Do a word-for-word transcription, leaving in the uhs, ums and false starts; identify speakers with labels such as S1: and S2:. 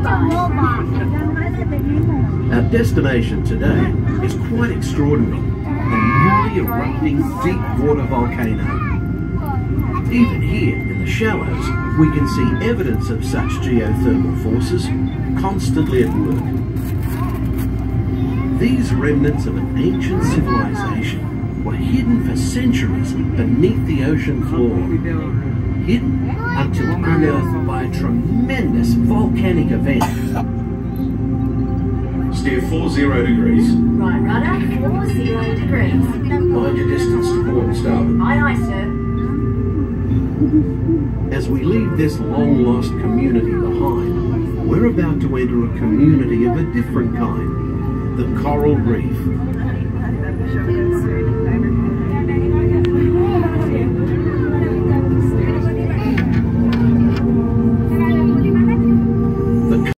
S1: Our destination today is quite extraordinary, a newly erupting deep water volcano. Even here in the shallows, we can see evidence of such geothermal forces constantly at work. These remnants of an ancient civilization were hidden for centuries beneath the ocean floor, hidden until unearthed by a tremendous volcanic event.
S2: Steer four zero degrees.
S3: Right rudder, four zero degrees.
S2: Mind your distance to port and starboard.
S3: Aye, aye, sir.
S1: As we leave this long-lost community behind, we're about to enter a community of a different kind, the coral reef.